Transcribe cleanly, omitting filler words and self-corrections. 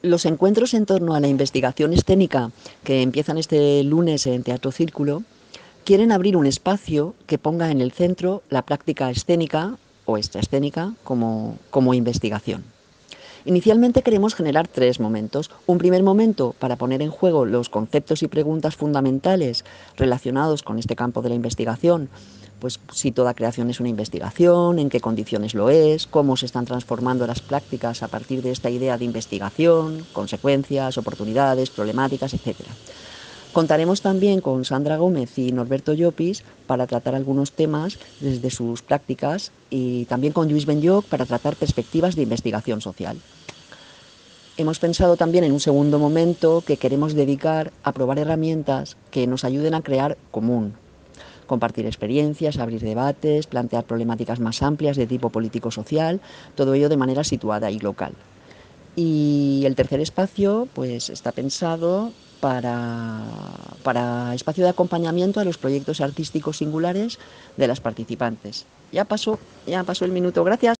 Los encuentros en torno a la investigación escénica que empiezan este lunes en Teatro Círculo quieren abrir un espacio que ponga en el centro la práctica escénica o extraescénica como investigación. Inicialmente queremos generar 3 momentos. Un primer momento para poner en juego los conceptos y preguntas fundamentales relacionados con este campo de la investigación, pues si toda creación es una investigación, en qué condiciones lo es, cómo se están transformando las prácticas a partir de esta idea de investigación, consecuencias, oportunidades, problemáticas, etc. Contaremos también con Sandra Gómez y Norberto Llopis para tratar algunos temas desde sus prácticas y también con Lluís Benlloch para tratar perspectivas de investigación social. Hemos pensado también en un segundo momento que queremos dedicar a probar herramientas que nos ayuden a crear común, compartir experiencias, abrir debates, plantear problemáticas más amplias de tipo político-social, todo ello de manera situada y local. Y el tercer espacio pues está pensado para espacio de acompañamiento a los proyectos artísticos singulares de las participantes. Ya pasó el minuto, gracias.